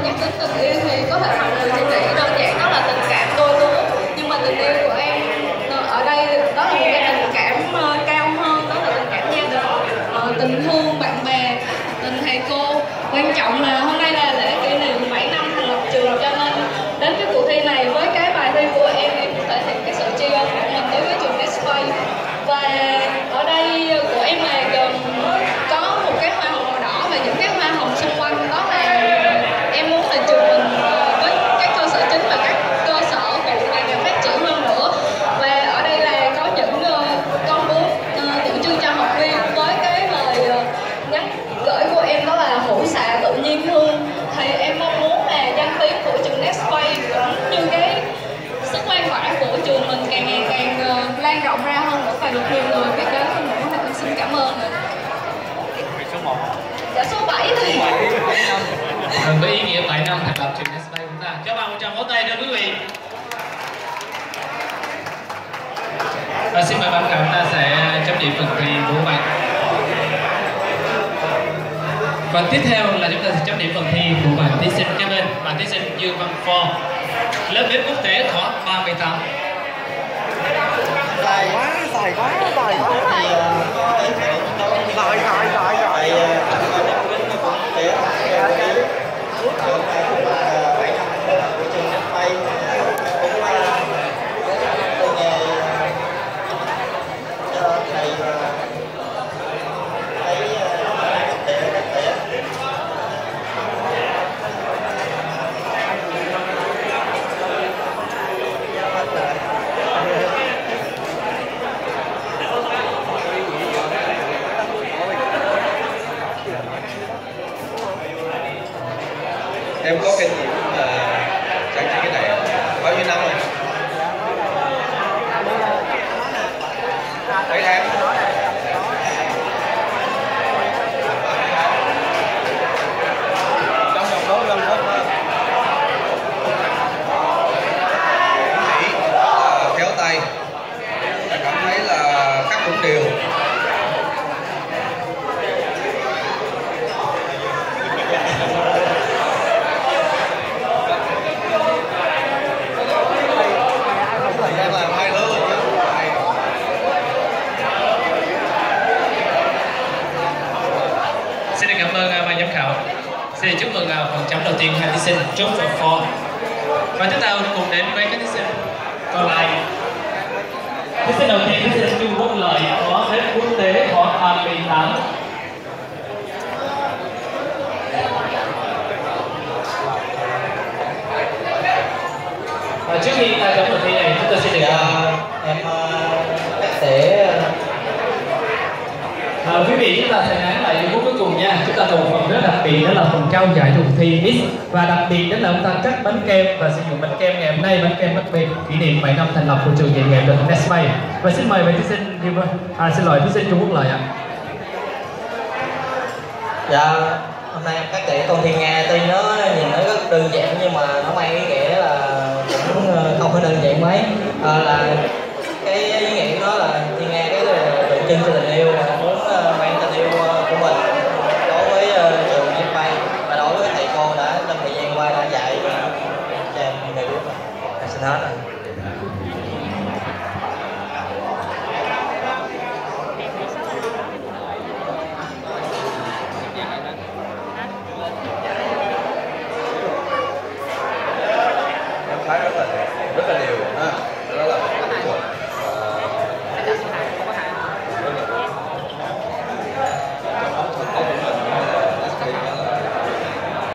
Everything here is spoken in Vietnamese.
nhắc đến tình yêu thì có thể mọi người sẽ nghĩ đơn giản đó là tình cảm đôi lứa, nhưng mà tình yêu của em ở đây đó là một cái tình cảm cao hơn, đó là tình cảm gia đình, tình thương bạn bè, tình thầy cô. Quan trọng là hôm nay là lễ kỷ niệm 7 năm thành lập trường, cho nên đến cái cuộc thi này với cái bài thi của em thể hiện cái sự tri ân của mình đối với trường Nespace. Và ở đây của em là gồm có một cái hoa hồng màu đỏ và những cái hoa hồng xung quanh, đó là em muốn là trường mình với các cơ sở chính và các cơ sở phụ ngày càng phát triển hơn nữa. Và ở đây là có những con bướm tượng trưng cho học viên với cái lời nhắn gửi của em, đó là hữu xạ tự nhiên hương. Thì em mong muốn là danh tiếng của trường Nespace cũng như cái sức lan tỏa của trường mình càng ngày càng lan rộng ra hơn nữa và được nhiều người biết đến hơn nữa. Thì mình xin cảm ơn. Số 1. Dạ số 7 thì. Với ý nghĩa 7 năm thành lập trường Nespace chúng ta. Cho bạn một tràng vỗ tay nữa quý vị. Và xin mời ban giám khảo ta sẽ chấm điểm phần thi của bạn. Và tiếp theo là chúng ta sẽ chấm điểm phần thi của bạn thí sinh kế bên, bạn thí sinh Dương Văn Phong, lớp bếp quốc tế khóa 38. Dài quá. Em có kinh nghiệm sản xuất cái này bao nhiêu năm rồi? 7 tháng. Trong vòng đó gần không khéo tay, cảm thấy là cắt cũng đều. Xin chúc mừng phần chấm đầu tiên hai thí sinh Trúc và Ford. Và chúng ta cùng đến với các thí sinh còn lại. Thí sinh đầu tiên, thí sinh Trung Quốc Lợi, khóa bếp quốc tế khóa 38. Và trước khi ta chấm phần thi này, chúng ta xin được em sẽ quý vị, chúng ta sẽ nán lại phút cuối cùng nha. Chúng ta còn một phần rất đặc biệt, đó là phần trao giải cuộc thi X. Và đặc biệt đó là chúng ta cắt bánh kem và sử dụng bánh kem ngày hôm nay, bánh kem đặc biệt kỷ niệm 7 năm thành lập của trường dạy nghề được Nespace. Và xin mời thí sinh xin lỗi thí sinh Trung Quốc Lợi ạ. Dạ, hôm nay em cắt tỉa con thiên nga, tuy nó nhìn nó rất đơn giản nhưng mà nó mang ý nghĩa là cũng không phải đơn giản mấy. Là cái ý nghĩa của nó là thiên nga cái tượng trưng cho tình yêu, mà muốn mang tình yêu của mình đối với trường Nespace và đối với thầy cô đã trong thời gian qua đã dạy cho em nghề biết. Xin hết rồi.